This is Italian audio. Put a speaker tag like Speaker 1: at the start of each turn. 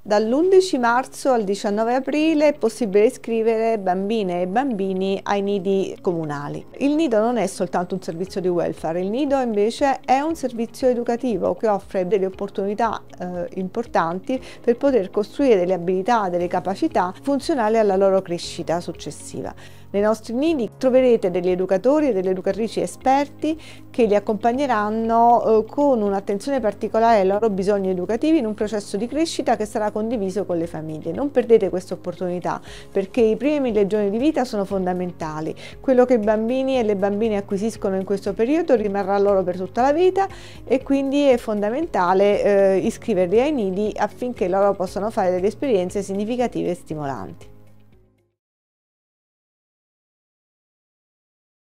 Speaker 1: Dall'11 marzo al 19 aprile è possibile iscrivere bambine e bambini ai nidi comunali. Il nido non è soltanto un servizio di welfare, il nido invece è un servizio educativo che offre delle opportunità importanti per poter costruire delle abilità, delle capacità funzionali alla loro crescita successiva. Nei nostri nidi troverete degli educatori e delle educatrici esperti che li accompagneranno con un'attenzione particolare ai loro bisogni educativi in un processo di crescita che sarà condiviso con le famiglie. Non perdete questa opportunità, perché i primi 1000 giorni di vita sono fondamentali. Quello che i bambini e le bambine acquisiscono in questo periodo rimarrà loro per tutta la vita, e quindi è fondamentale iscriverli ai nidi affinché loro possano fare delle esperienze significative e stimolanti.